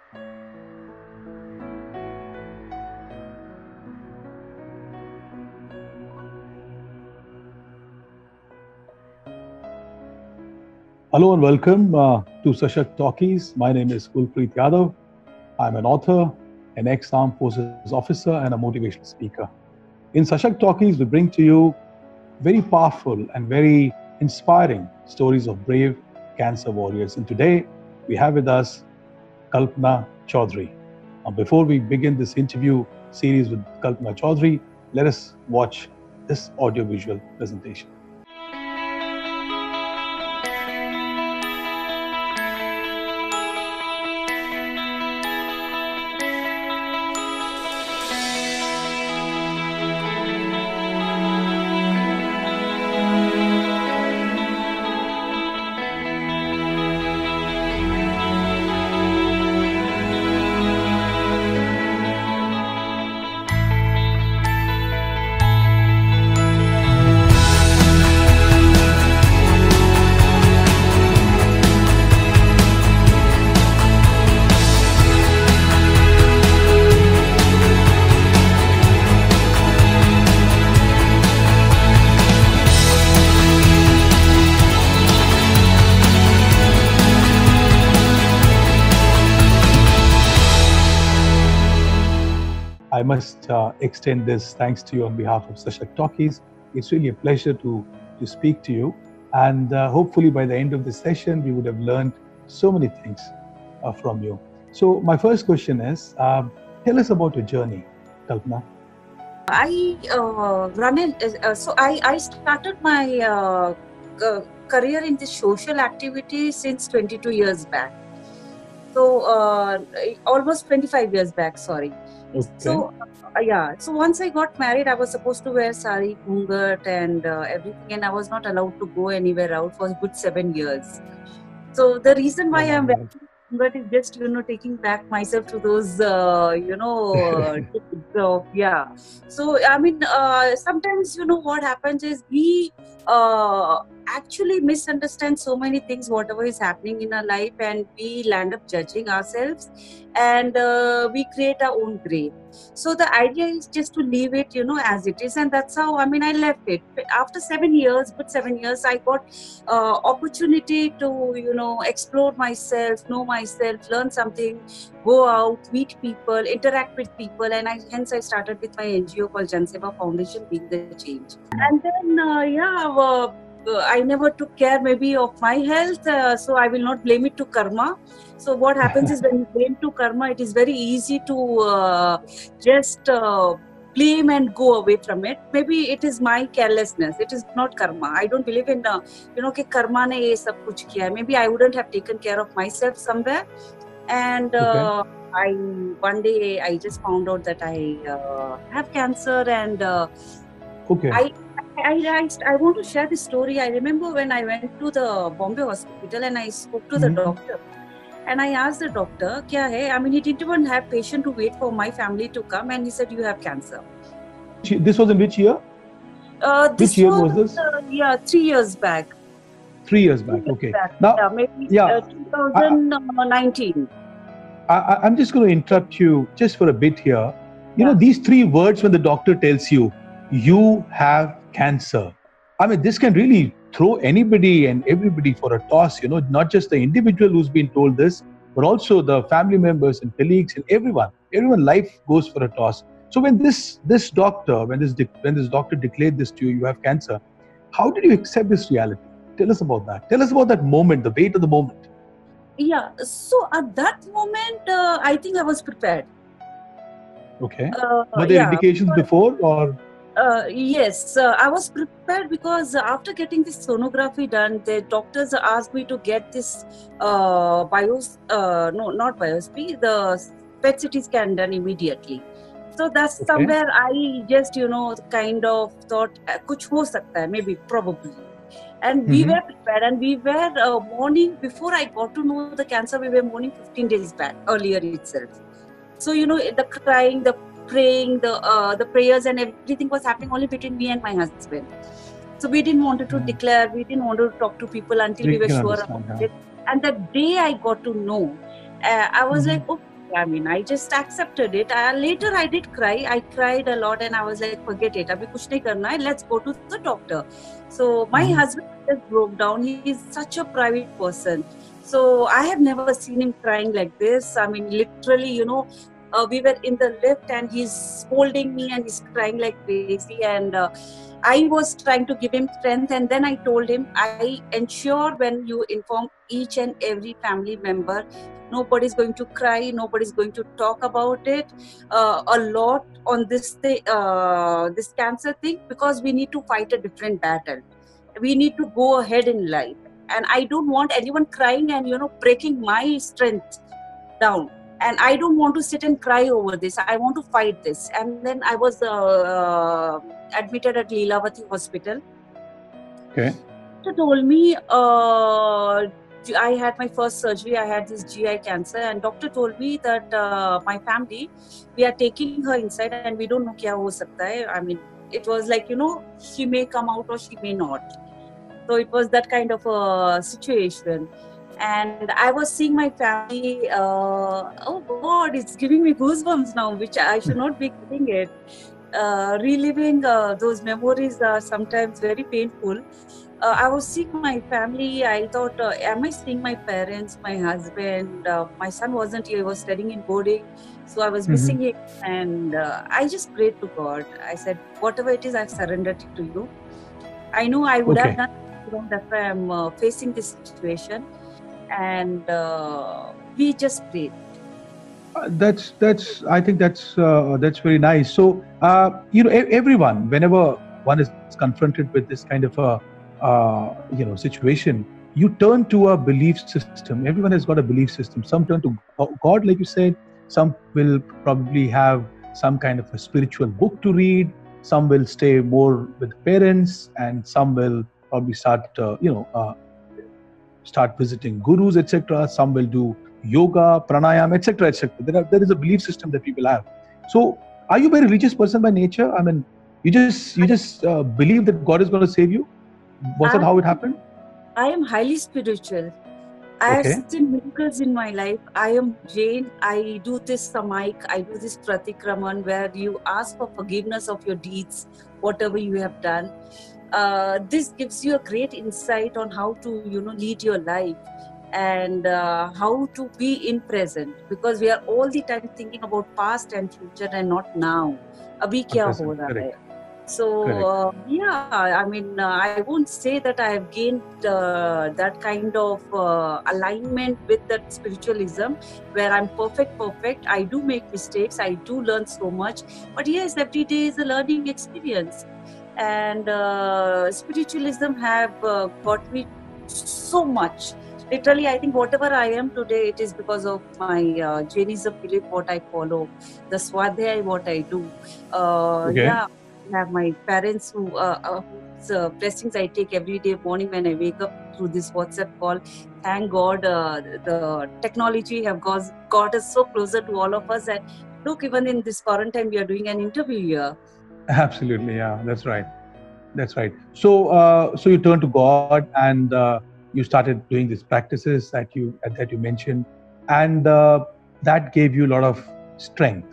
Hello and welcome to Sashakt Talkies. My name is Kulpreet Yadav. I'm an author, an ex-armed forces officer, and a motivational speaker. In Sashakt Talkies, we bring to you very powerful and very inspiring stories of brave cancer warriors. And today, we have with us Kalpana Chowdhary. Now, before we begin this interview series with Kalpana Chowdhary, let us watch this audio-visual presentation. I must extend this thanks to you on behalf of Sashakt Talkies. It's really a pleasure to speak to you. And hopefully by the end of this session, we would have learned so many things from you. So my first question is, tell us about your journey, Kalpana. I started my career in the social activity since 22 years back. So almost 25 years back, sorry. Okay. So so once I got married, I was supposed to wear sari, ghungat and everything, and I was not allowed to go anywhere out for a good 7 years. So the reason why I'm wearing ghungat is just, taking back myself to those, so yeah. So, I mean, sometimes, what happens is we actually misunderstand so many things, whatever is happening in our life, and we land up judging ourselves, and we create our own grave. So the idea is just to leave it, as it is, and that's how, I left it. After 7 years, I got opportunity to, explore myself, know myself, learn something, go out, meet people, interact with people, and hence I started with my NGO called Seva Foundation, Being the Change. And then, I never took care maybe of my health, so I will not blame it to karma. So what happens is when you blame to karma, it is very easy to just blame and go away from it. Maybe it is my carelessness. It is not karma. I don't believe in, karma ne ye sab kuch kiya hai. Maybe I wouldn't have taken care of myself somewhere. And one day I just found out that I have cancer, and I want to share this story. I remember when I went to the Bombay hospital and I spoke to the doctor, and I asked the doctor, "Kya hai?" He didn't even have patient to wait for my family to come, and he said, "You have cancer." This was in which year? Which year was this? 3 years back. 3 years back, okay. Now, maybe 2019. I'm just going to interrupt you just for a bit here. You know, these 3 words when the doctor tells you, you have cancer. This can really throw anybody and everybody for a toss, not just the individual who's been told this, but also the family members and colleagues and everyone. Everyone, life goes for a toss. So when this doctor declared this to you, you have cancer, how did you accept this reality? Tell us about that. Tell us about that moment, the weight of the moment. Yeah, so at that moment, I think I was prepared. Okay. Were there indications before or? Yes, I was prepared because after getting this sonography done, the doctors asked me to get this the PET CT scan done immediately. So that's somewhere I just, kind of thought, kuch ho sakta hai, maybe, probably. And we were prepared, and we were mourning, before I got to know the cancer, we were mourning 15 days back, earlier itself. So, the crying, the praying, the prayers and everything was happening only between me and my husband. So we didn't want to declare, we didn't want to talk to people until we were sure about it. And the day I got to know, I was like, oh, I mean, I just accepted it. Later, I did cry. I cried a lot, and I was like, "Forget it. Abhi kuch nahi karna hai. Let's go to the doctor." So my husband just broke down. He is such a private person. So I have never seen him crying like this. I mean, literally, we were in the lift, and he's scolding me, and he's crying like crazy. And I was trying to give him strength, and then I told him, I ensure when you inform each and every family member, nobody's going to cry, nobody's going to talk about it a lot on this cancer thing, because we need to fight a different battle. We need to go ahead in life, and I don't want anyone crying and breaking my strength down. And I don't want to sit and cry over this. I want to fight this. And then I was admitted at Leelavati Hospital. Okay. Doctor told me I had my first surgery. I had this GI cancer, and doctor told me that my family, we are taking her inside, and we don't know kya ho sakta hai. I mean, it was like, she may come out or she may not. So it was that kind of a situation. And I was seeing my family, oh God, it's giving me goosebumps now, which I should not be getting it. Reliving those memories are sometimes very painful. I was seeing my family. I thought, am I seeing my parents, my husband? My son wasn't here. He was studying in boarding. So I was missing him. And I just prayed to God. I said, whatever it is, I've surrendered it to you. I know I would have done it wrong. That's why I'm facing this situation. And we just prayed. I think that's very nice. So everyone, whenever one is confronted with this kind of a situation, you turn to a belief system. Everyone has got a belief system. Some turn to God, like you said. Some will probably have some kind of a spiritual book to read. Some will stay more with parents, and some will probably start visiting gurus, etc. Some will do yoga, pranayam, etc., etc. There is a belief system that people have. So, are you a very religious person by nature? I mean, you just believe that God is going to save you. Was that how it happened? I am highly spiritual. I have seen miracles in my life. I am Jain. I do this samaik. I do this pratikraman, where you ask for forgiveness of your deeds, whatever you have done. This gives you a great insight on how to lead your life, and how to be in present, because we are all the time thinking about past and future and not now. Abhi kya ho raha hai? So I mean, I won't say that I have gained that kind of alignment with that spiritualism where I'm perfect. I do make mistakes. I do learn so much. But yes, every day is a learning experience. And spiritualism have got me so much. Literally, I think whatever I am today, it is because of my Jainism belief, what I follow, the Swadhyay, what I do. I have my parents whose blessings I take every day morning when I wake up through this WhatsApp call. Thank God the technology have got us so closer to all of us. And look, even in this quarantine, we are doing an interview here. Absolutely, yeah, that's right. So, you turned to God, and you started doing these practices that you mentioned, and that gave you a lot of strength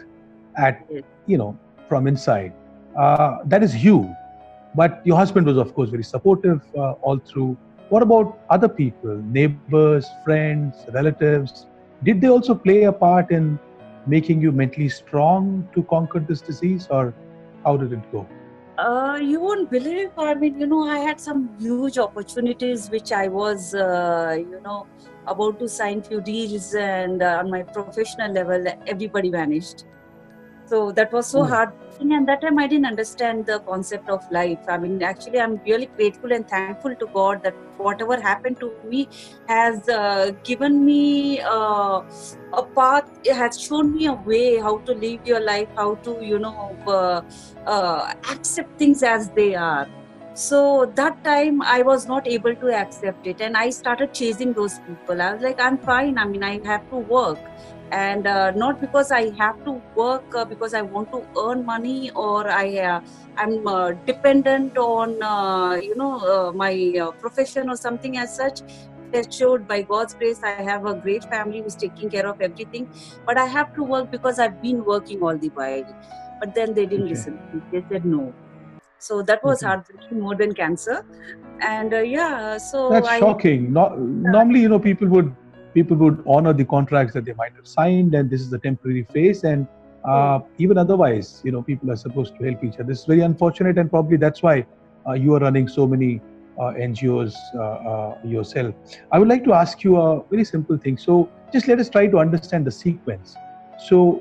from inside. That is you, but your husband was, of course, very supportive all through. What about other people, neighbors, friends, relatives? Did they also play a part in making you mentally strong to conquer this disease, or how did it go? You won't believe. I mean, I had some huge opportunities which I was, about to sign few deals, and on my professional level, everybody vanished. So that was so hard. And that time I didn't understand the concept of life. I mean, actually, I'm really grateful and thankful to God that whatever happened to me has given me a path. It has shown me a way how to live your life, how to, accept things as they are. So that time I was not able to accept it, and I started chasing those people. I was like, I'm fine. I mean, I have to work. And not because I have to work because I want to earn money, or I'm dependent on my profession or something as such. assured by God's grace, I have a great family who's taking care of everything. But I have to work because I've been working all the while. But then they didn't listen to me. They said no. So that was heartbreaking more than cancer. And so that's shocking. Normally, people would honor the contracts that they might have signed, and this is a temporary phase. And even otherwise, people are supposed to help each other. This is very unfortunate, and probably that's why you are running so many NGOs yourself. I would like to ask you a very simple thing. So just let us try to understand the sequence. So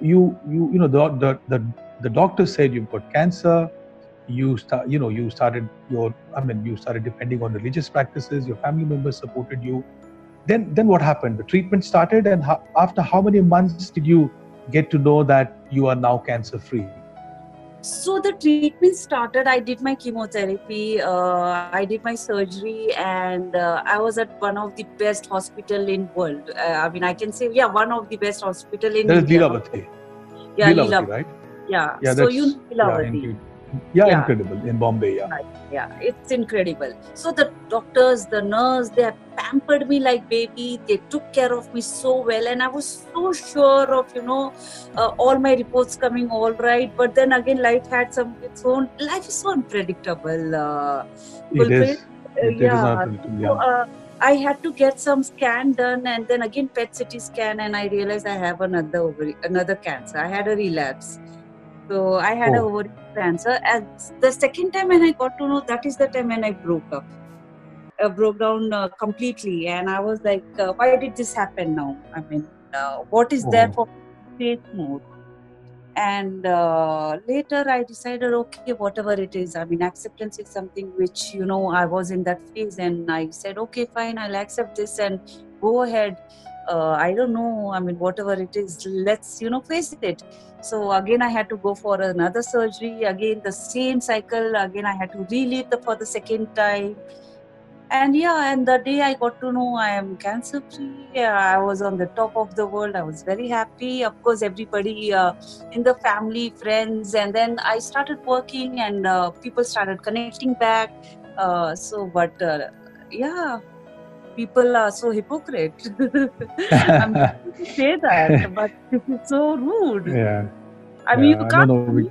the doctor said you've got cancer. You started depending on religious practices. Your family members supported you. Then what happened? The treatment started, and after how many months did you get to know that you are now cancer free? So the treatment started. I did my chemotherapy. I did my surgery, and I was at one of the best hospital in world. I can say, one of the best hospital in India. Leelavati. Yeah, Leelavati, right? Yeah. So Leelavati. Yeah, incredible in Bombay. Yeah. Right. Yeah, it's incredible. So the doctors, the nurse, they have pampered me like baby. They took care of me so well, and I was so sure of all my reports coming all right. But then again, life had its own. Life is so unpredictable. It is. It is unpredictable. Yeah. So, I had to get some scan done, and then again PET CT scan, and I realized I have another cancer. I had a relapse. So I had a ovarian cancer. And the second time when I got to know, that is the time when I broke up. I broke down completely, and I was like, why did this happen now? What is there for faith more? And later I decided, okay, whatever it is, acceptance is something which, I was in that phase, and I said, okay, fine, I'll accept this and go ahead. I don't know, whatever it is, let's, face it. So again, I had to go for another surgery. Again, the same cycle. Again, I had to relive for the second time. And the day I got to know I am cancer free, I was on the top of the world. I was very happy. Of course, everybody in the family, friends, and then I started working, and people started connecting back. People are so hypocrite. I'm sorry to say that, but this is so rude. Yeah. You can't.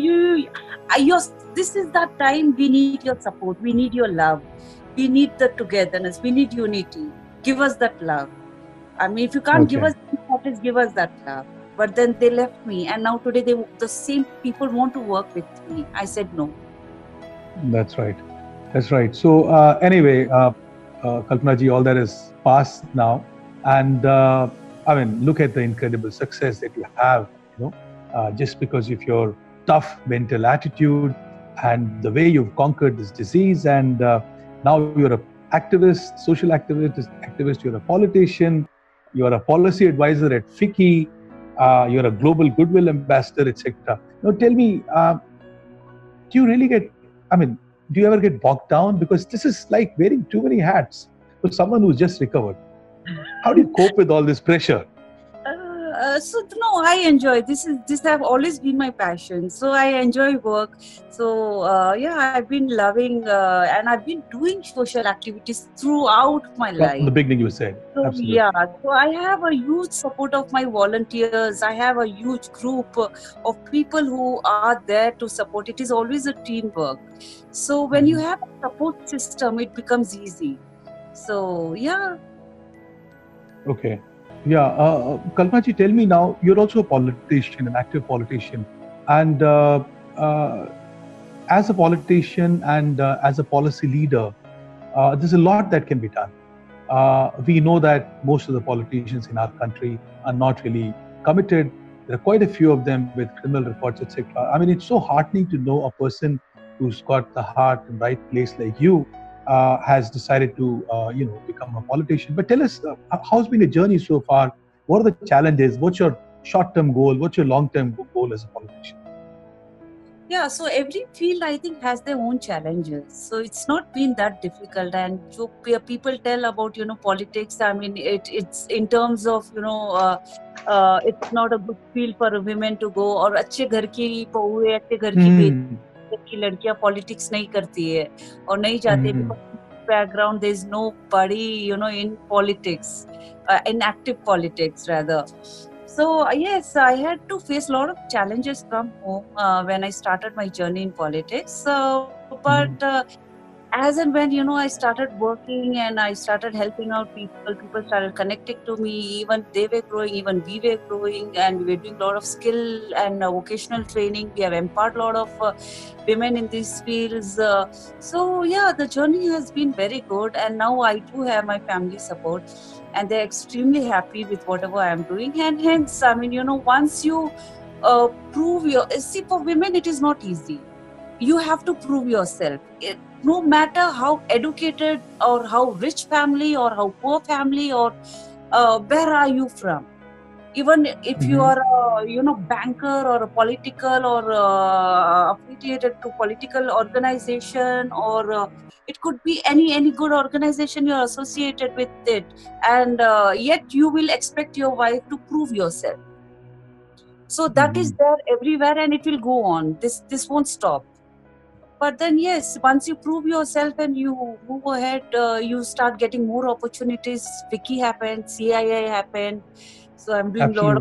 This is that time we need your support. We need your love. We need the togetherness. We need unity. Give us that love. If you can't give us that, give us that love. But then they left me, and now today the same people want to work with me. I said no. That's right. So anyway, Kalpana ji, all that is past now, and look at the incredible success that you have. Just because of your tough mental attitude and the way you've conquered this disease, and now you're an activist, social activist. You're a politician. You're a policy advisor at FICCI. You're a global Goodwill ambassador, etc. Now, tell me, do you ever get bogged down? Because this is like wearing too many hats for someone who's just recovered. How do you cope with all this pressure? No, I enjoy this. This have always been my passion. So I enjoy work. So I've been loving and I've been doing social activities throughout my life. From the beginning, you said. So, absolutely. So I have a huge support of my volunteers. I have a huge group of people who are there to support. It is always a teamwork. So when you have a support system, it becomes easy. So Okay. Kalpana ji, tell me now, you're also a politician, an active politician. And as a politician and as a policy leader, there's a lot that can be done. We know that most of the politicians in our country are not really committed. There are quite a few of them with criminal records, etc. It's so heartening to know a person who's got the heart in the right place like you has decided to, become a politician. But tell us, how's been the journey so far? What are the challenges? What's your short-term goal? What's your long-term goal as a politician? So every field, I think, has their own challenges. So it's not been that difficult. And people tell about, politics. It's in terms of, it's not a good field for women to go. Or अच्छे घर की बहुएं, अच्छे घर की बेटी की लड़कियां politics नहीं करती है और नहीं जाते background. There's nobody, in politics, in active politics rather. So yes, I had to face a lot of challenges from home when I started my journey in politics. But as and when I started working and I started helping out people started connecting to me. Even they were growing, even we were growing, and we were doing a lot of skill and vocational training. We have empowered a lot of women in these fields. So yeah, the journey has been very good, and now I do have my family support, and they're extremely happy with whatever I am doing. And hence, once you see, for women it is not easy. You have to prove yourself. No matter how educated or how rich family or how poor family or where are you from. Even if you are a banker or a political or affiliated to political organization, or it could be any good organization you're associated with it, and yet you will expect your wife to prove yourself. So that is there everywhere, and it will go on. This won't stop. But then yes, once you prove yourself and you move ahead, you start getting more opportunities. FICCI happened, CIA happened. So I'm doing a lot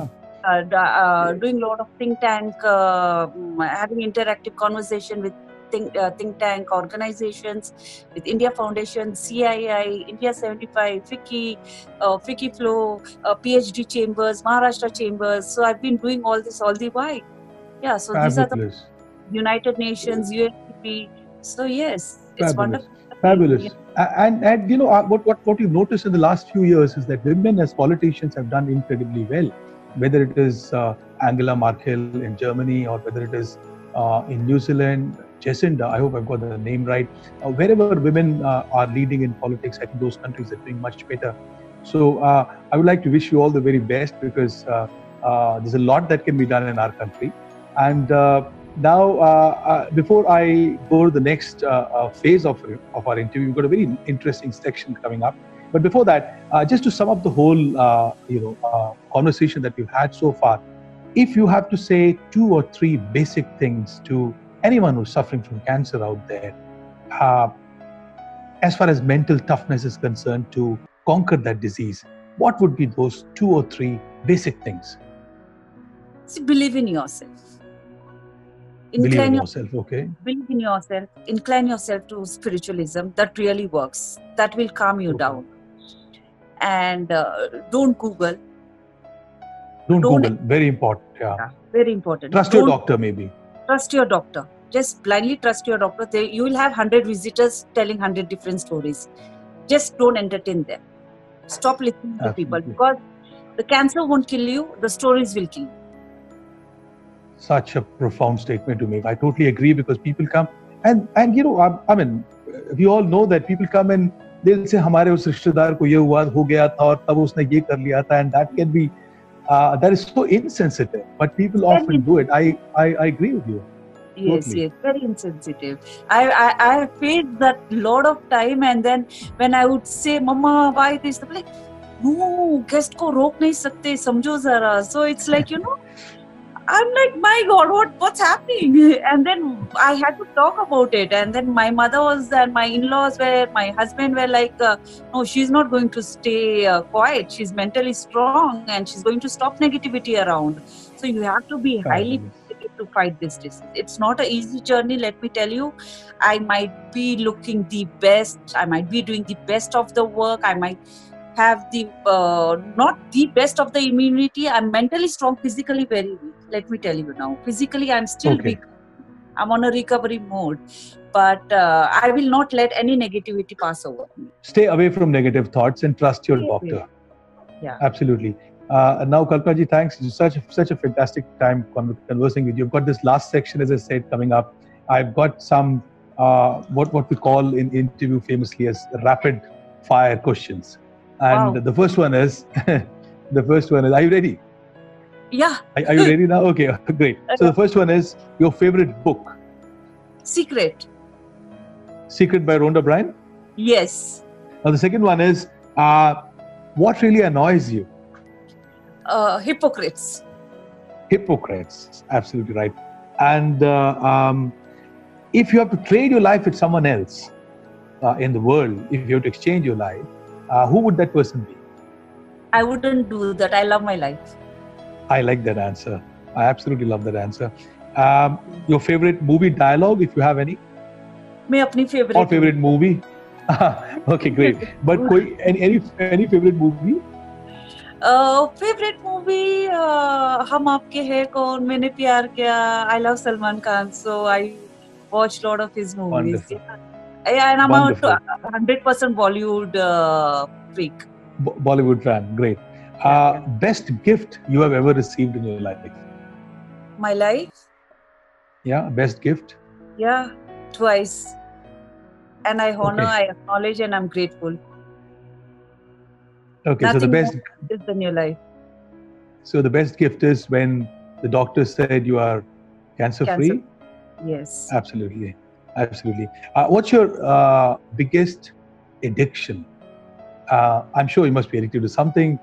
of doing a lot of think tank, having interactive conversation with think tank organizations, with India Foundation, CII, India 75, FICCI, FICCI Flow, PhD chambers, Maharashtra chambers. So I've been doing all this all the while. Yeah, so these are the United Nations, UNDP. So yes, it's wonderful. Fabulous. And what you've noticed in the last few years is that women as politicians have done incredibly well. Whether it is Angela Merkel in Germany, or whether it is in New Zealand, Jacinda, I hope I've got the name right. Wherever women are leading in politics, I think those countries are doing much better. So I would like to wish you all the very best, because there's a lot that can be done in our country. And now, before I go to the next phase of our interview, we've got a very interesting section coming up. But before that, just to sum up the whole conversation that we've had so far, if you have to say 2 or 3 basic things to anyone who's suffering from cancer out there, as far as mental toughness is concerned, to conquer that disease, what would be those 2 or 3 basic things? See, believe in yourself. Believe in yourself, okay. Believe in yourself. Incline yourself to spiritualism. That really works. That will calm you down. And don't Google. Don't Google. Very important. Yeah. Very important. Trust your doctor, maybe. Trust your doctor. Just blindly trust your doctor. You will have 100 visitors telling 100 different stories. Just don't entertain them. Stop listening to people, because the cancer won't kill you. The stories will kill you. Such a profound statement to make. I totally agree, because people come and I mean, we all know that people come and they'll say, "Hamare us rishtedar ko ye hua ho gaya tha aur tab usne ye kar liya tha," and that can be that is so insensitive. But people often do it. I agree with you. Yes, totally. Yes, very insensitive. I faced that lot of time, and then when I would say, "Mama, why this?" They're like, "No, guest ko rok nahi sakte, samjho zara." So it's like, I'm like, my God, what's happening? And then I had to talk about it. And then my mother and my in-laws my husband were like, no, she's not going to stay quiet. She's mentally strong and she's going to stop negativity around. So you have to be highly positive to fight this disease. It's not an easy journey, let me tell you. I might be looking the best. I might be doing the best of the work. I might have the not the best of the immunity. I'm mentally strong, physically very weak. Let me tell you now. Physically, I'm still weak. I'm on a recovery mode, but I will not let any negativity pass over me. Stay away from negative thoughts and trust your doctor. Yeah, absolutely. Now, Kalpana ji, thanks. It's such a fantastic time conversing with you. I've got this last section, as I said, coming up. I've got some what we call in interview famously as rapid fire questions. And the first one is, are you ready? Yeah. Are you ready now? Okay, great. So the first one is your favorite book. Secret. Secret by Rhonda Byrne? Yes. Now the second one is, what really annoys you? Hypocrites. Hypocrites, absolutely right. And if you have to trade your life with someone else, in the world, if you have to exchange your life, who would that person be? I wouldn't do that. I love my life. I like that answer. I absolutely love that answer. Your favorite movie dialogue, if you have any? मैं अपनी favorite. Or favorite movie? Okay, great. But any favorite movie? Favorite movie, हम आपके हैं कौन, मैंने प्यार किया. I love Salman Khan, so I watch a lot of his movies. Wonderful. Yeah, and I'm Wonderful. a 100% Bollywood freak. Bollywood fan, great. Best gift you have ever received in your life? My life? Yeah, best gift? Yeah, twice. And I honor, Okay. I acknowledge, and I'm grateful. Okay, Nothing so the best more is in your life. So the best gift is when the doctor said you are cancer-free? Yes. Absolutely. Absolutely. What's your biggest addiction? I'm sure you must be addicted to something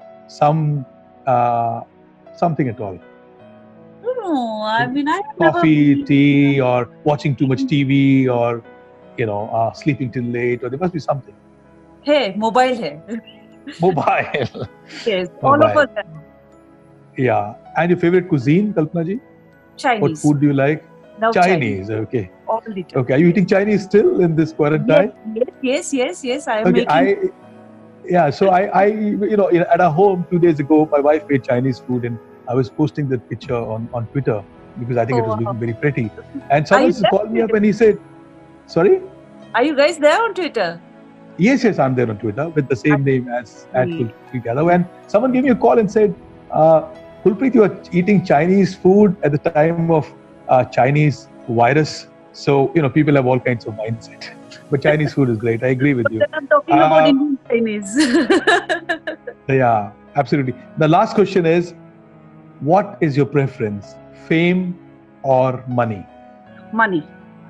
at all. No, I mean, I have Coffee, never... tea, or watching too much TV, or sleeping till late, or there must be something. Hey, mobile hai. Mobile. Yes, all of us have. Yeah. And your favorite cuisine, Kalpana ji? Chinese. What food do you like? Love Chinese. Okay. All the time. Okay. Are you eating Chinese still in this quarantine? Yes. I am Okay. making... So I at our home 2 days ago, my wife made Chinese food, and I was posting that picture on Twitter because I think it was looking very pretty. And someone called me up and he said, "Sorry? Are you guys there on Twitter?" Yes, I'm there on Twitter with the same name as Kulpreet Yadav. And someone gave me a call and said, Kulpreet, you are eating Chinese food at the time of Chinese virus. So, people have all kinds of mindset. But Chinese food is great. I agree with you. I'm talking about Indian Chinese. Yeah, absolutely. The last question is, what is your preference? Fame or money? Money.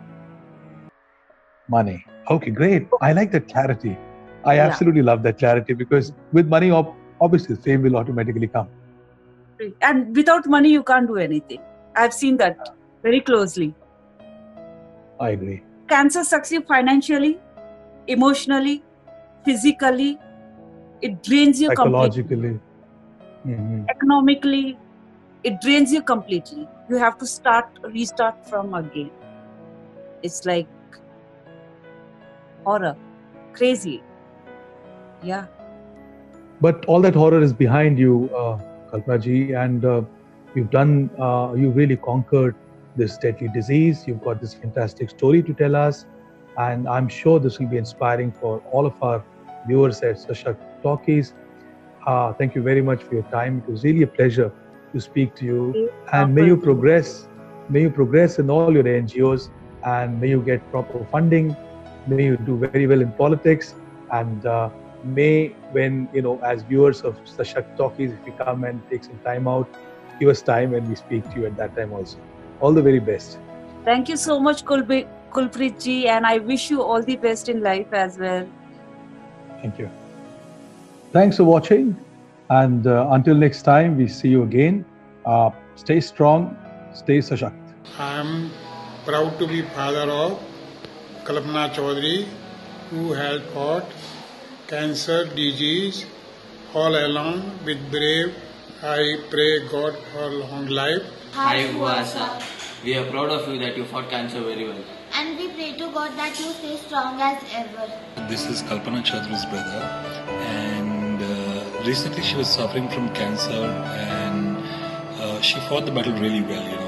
Money. Okay, great. I like that clarity. I absolutely love that clarity because with money, obviously, fame will automatically come. And without money, you can't do anything. I've seen that very closely. I agree. Cancer sucks you financially, emotionally, physically. It drains you psychologically. Completely. Economically, it drains you completely. You have to restart from again. It's like horror, crazy. Yeah. But all that horror is behind you, Kalpana ji, and you really conquered this deadly disease. You've got this fantastic story to tell us, and I'm sure this will be inspiring for all of our viewers at Sashakt Talkies. Thank you very much for your time. It was really a pleasure to speak to you, and may you progress in all your NGOs, and may you get proper funding. May you do very well in politics, and may, when as viewers of Sashakt Talkies, if you come and take some time out, give us time and we speak to you at that time also. All the very best. Thank you so much, Kulpreet ji, and I wish you all the best in life as well. Thank you. Thanks for watching, and until next time, we see you again. Stay strong, stay Sashakt. I am proud to be father of Kalpana Chowdhary, who has fought cancer disease all along with brave. I pray God for long life. Hi Puraskar, we are proud of you that you fought cancer very well. And we pray to God that you stay strong as ever. This is Kalpana Chowdhary's brother, and recently she was suffering from cancer, and she fought the battle really well.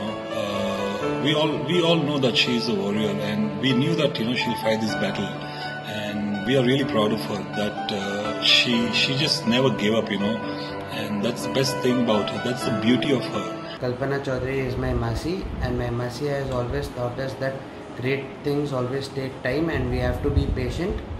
We all know that she is a warrior, and we knew that she'll fight this battle, and we are really proud of her that she just never gave up, and that's the best thing about her. That's the beauty of her. Kalpana Chowdhary is my Masi, and my Masi has always taught us that great things always take time and we have to be patient.